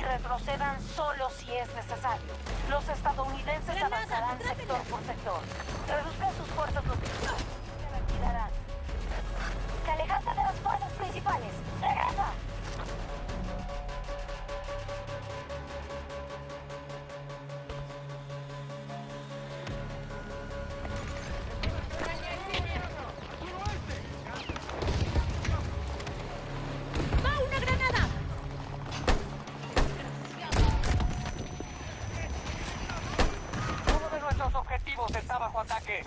retrocedan solo si es necesario. Los estadounidenses avanzarán sector por sector. Reduzcan sus fuerzas los se retirarán. Se alejaste de las fuerzas principales. ¡Regresa! Está bajo ataque.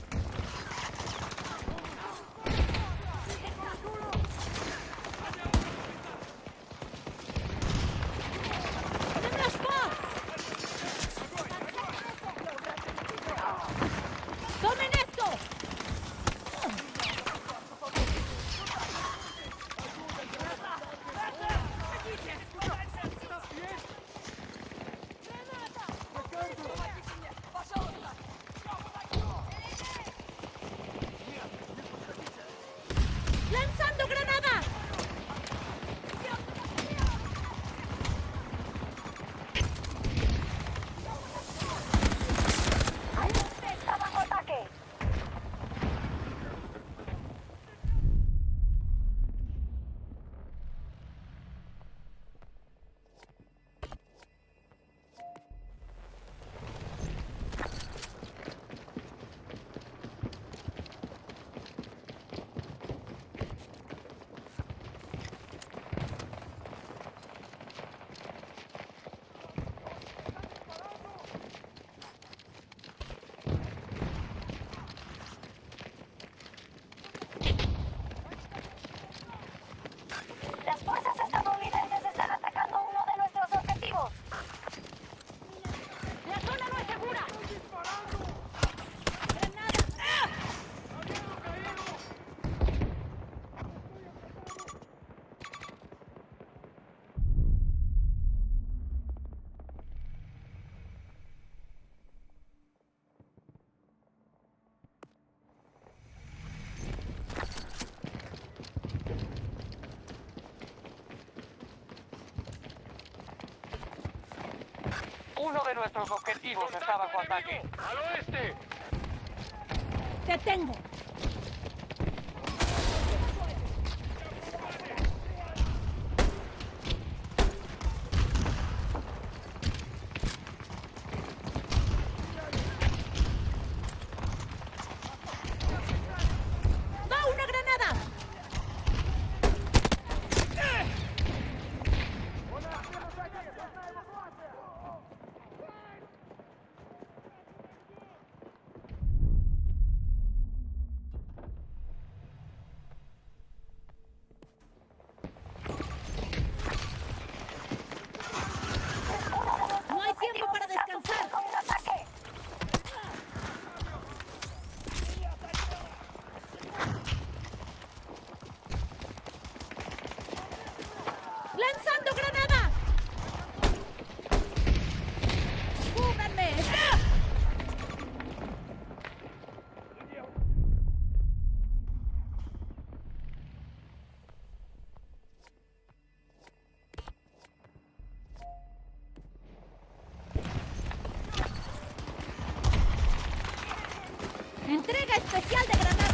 ¡Tomen esto! ¡Lanzando granada! ¡Está bajo ataque! Las fuerzas estadounidenses están atacando uno de nuestros objetivos. ¡La zona no es segura! Uno de nuestros objetivos está bajo ataque. ¡Al oeste! ¡Te tengo! ¡Va una granada! ¡No hay tiempo para descansar! ¡Con un ataque! ¡Lanzando granada! ¡Cúbranme! ¡Entrega especial de granada!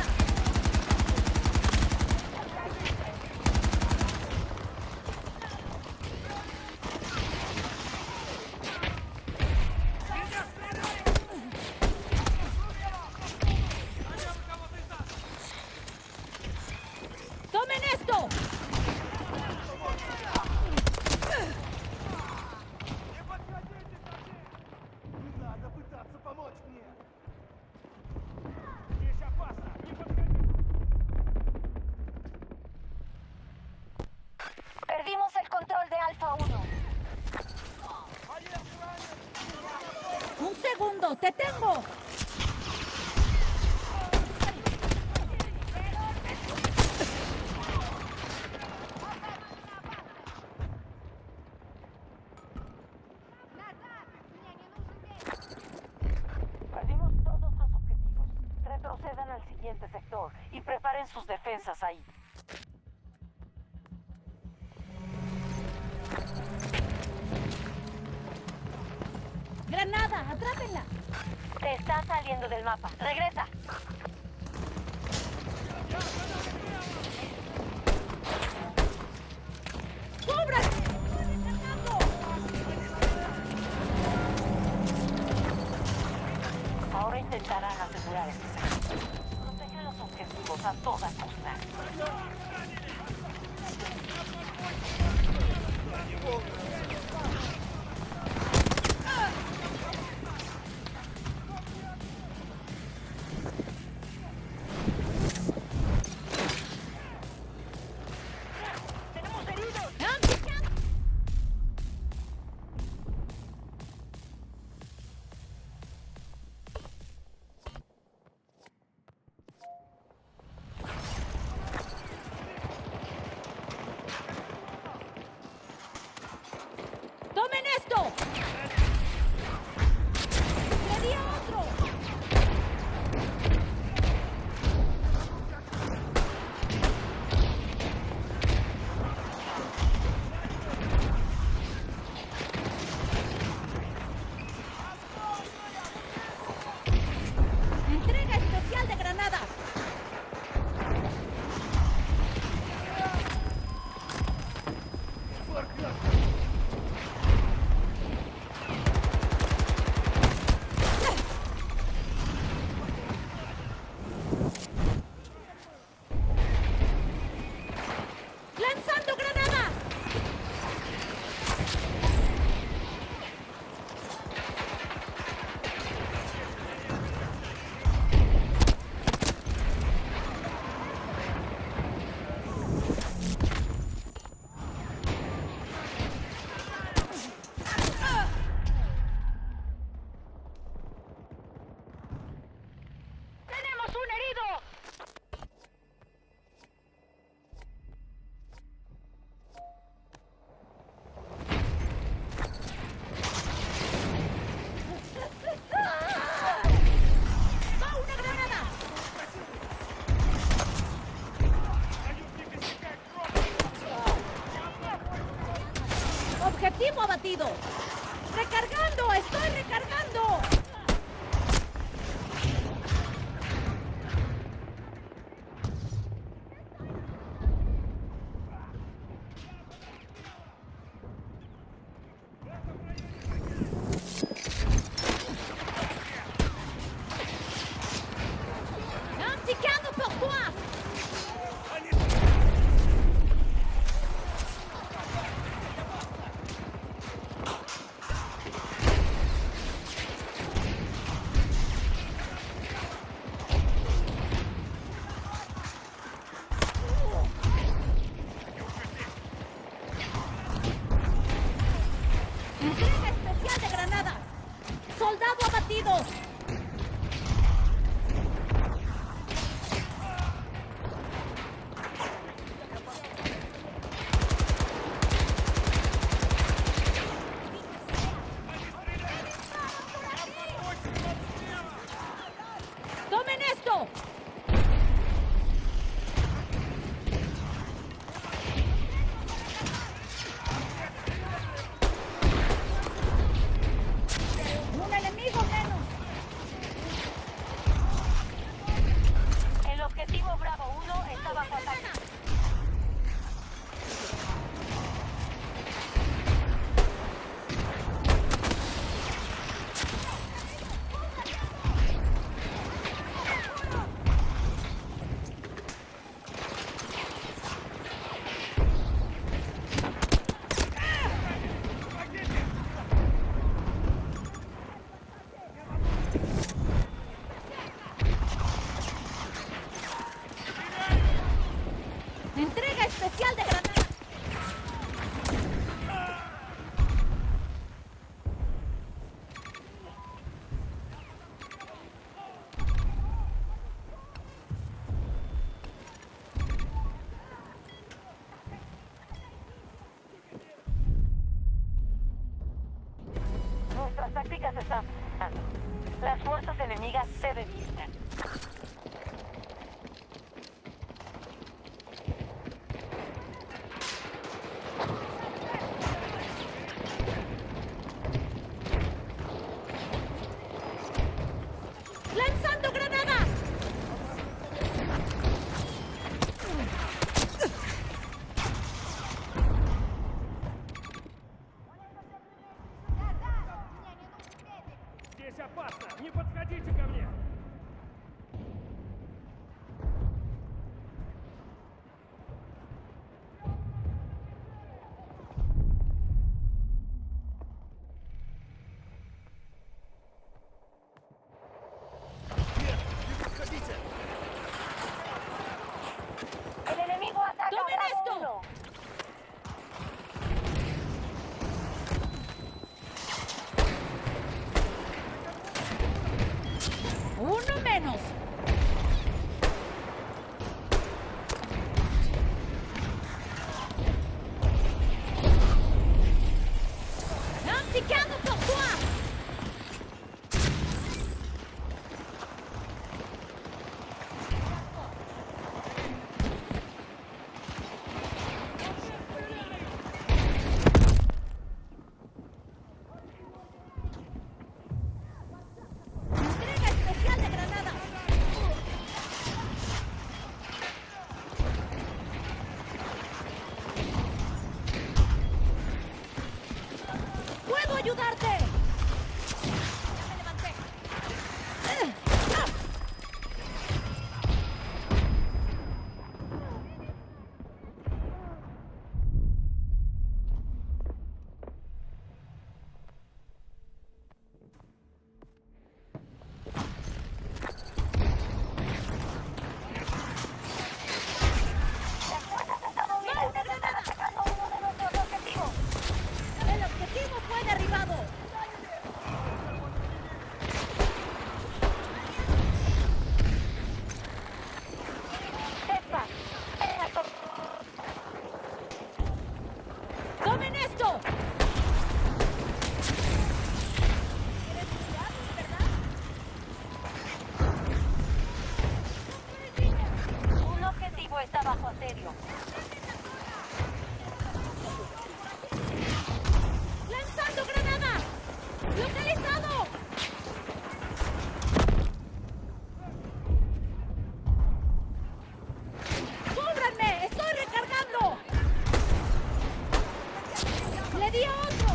¡Tomen esto! Не надо пытаться помочь мне! Perdimos el control de Alfa 1. ¡Un segundo! ¡Te tengo! Perdimos todos los objetivos. Retrocedan al siguiente sector y preparen sus defensas ahí. ¡Atrápenla! Te está saliendo del mapa. ¡Regresa! ¡Cubran! ¡Estoy recargando! Ahora intentarán asegurar este sector. Protege los objetivos a toda costa. ¡Tomen esto! ¡Le di a otro! ¡Entrega especial de granadas! ¡Lanzando granada! ¡Tenemos un herido! ¡Va una granada! ¡Objetivo abatido! ¡Recargando! ¡Estoy recargando! ¡Impliquando por toi! ¡Entrega especial de granadas! ¡Soldado abatido! ¡Tomen esto! ¡Un enemigo menos! El objetivo Bravo 1 está bajo ataque. ¡Entrega especial de granadas! Nuestras tácticas están funcionando. Las fuerzas enemigas se debilitan. ¡Lanzando granada! Здесь опасно! Не подходите ко мне! Нет, не подходите! El enemigo ataca ¡Tomen a Bravo esto! 1. ¡Uno menos! ¡Impliquando pour toi! Entrega especial de granadas. ¡Puedo ayudarte! Ya me levanté. Las fuerzas estadounidenses están atacando uno de nuestros objetivos. El objetivo fue derribado. Sepa, ¡Tomen esto! un objetivo está bajo asedio. ¡Lanzando granada! ¡Localizado! ¡Cúbranme! ¡Estoy recargando! ¡Le di a otro!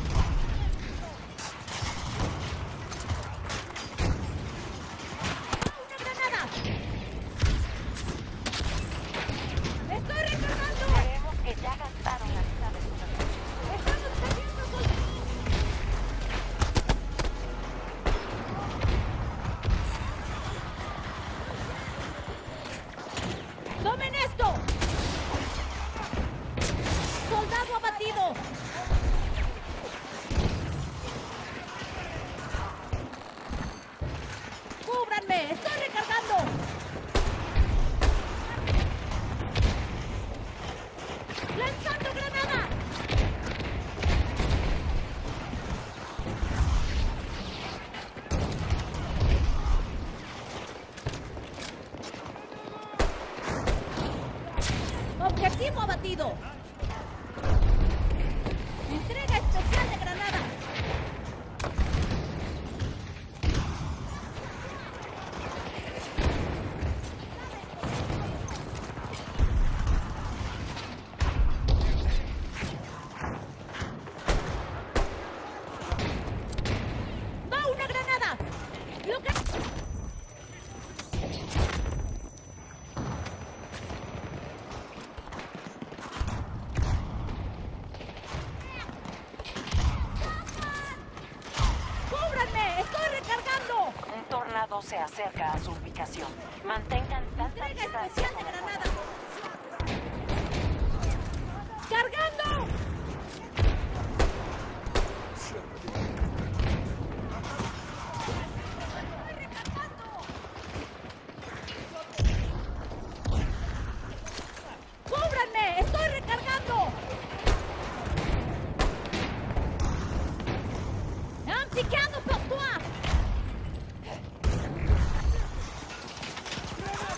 ¡Una granada! ¡Estoy recargando! Creemos que ya gastaron la mitad de sus recursos. ¡Estamos perdiendo soldados! ¡Tomen esto! ¡Soldado abatido! ¡Cúbranme! ¡Estoy recargando! ¡Lanzando granada! ¡Objetivo abatido! ¡Entrega especial de granada! ¡Va una granada! ¡Cúbranme! ¡Estoy recargando! Un tornado se acerca a su ubicación. Mantengan tanta ¡Entrega distancia especial de como granada! puedan. ¡Cargando! ¡Cúbranme! ¡Estoy recargando! ¡Impliquando pour toi!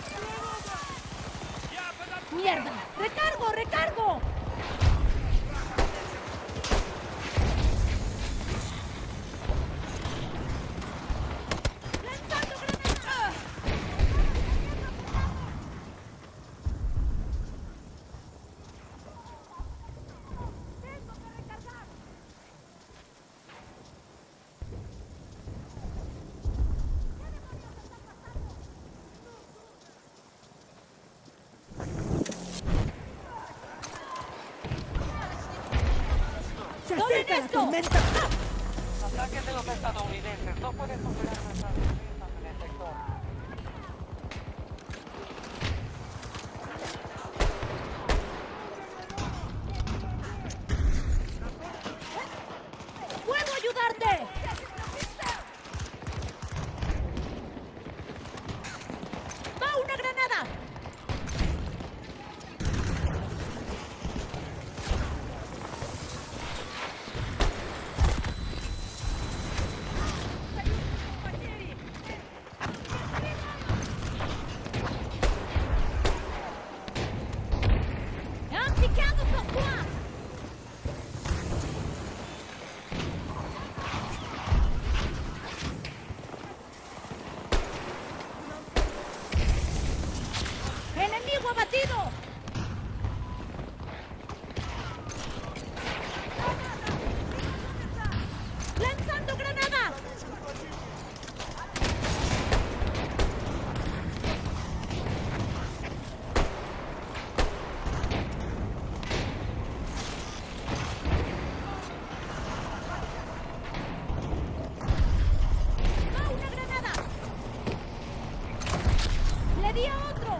¡Mierda! ¡Recargo! ¡Recargo! esto! tormenta! Ataques de los estadounidenses no pueden superar nuestras defensas en el sector. ¡Puedo ayudarte! ¡Va una granada! ¡Han picado por toi! ¡Enemigo abatido! ¡Lanzando granada! ¡Va una granada! ¡Le di a otro!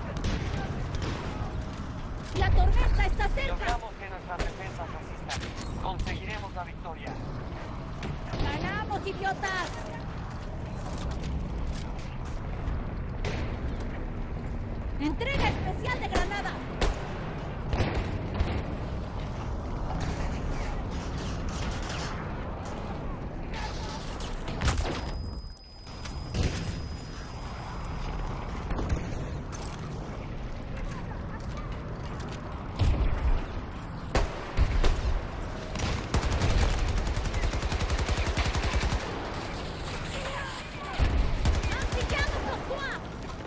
¡La tormenta está Si cerca! logramos que nuestras defensas resistan, conseguiremos la victoria. ¡Ganamos, idiotas! ¡Entrega especial de granada! ¡Han pillado por toi!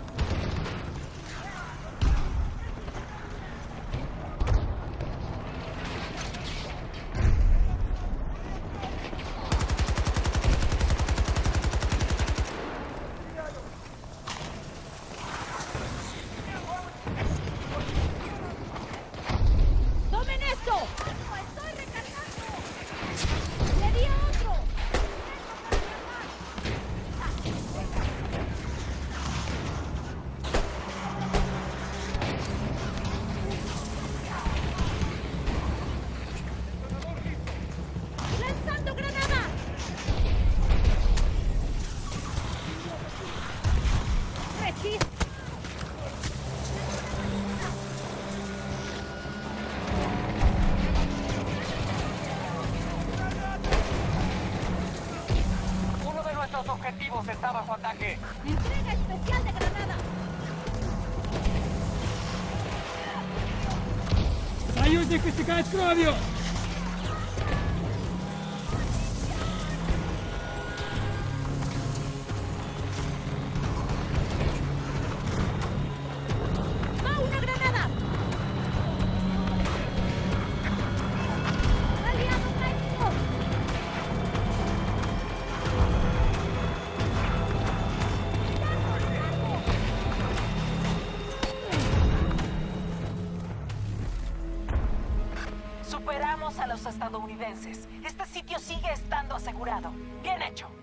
¡Tomen esto! ¡Estoy recargando! ¡Le di a otro! ¡Lanzando granada! ¡Resiste! Uno de nuestros objetivos está bajo ataque. ¡Entrega especial de granada! Союзник истекает кровью! ¡Va una granada! ¡Aliado caído! Superamos a los estadounidenses. Este sitio sigue estando asegurado. Bien hecho.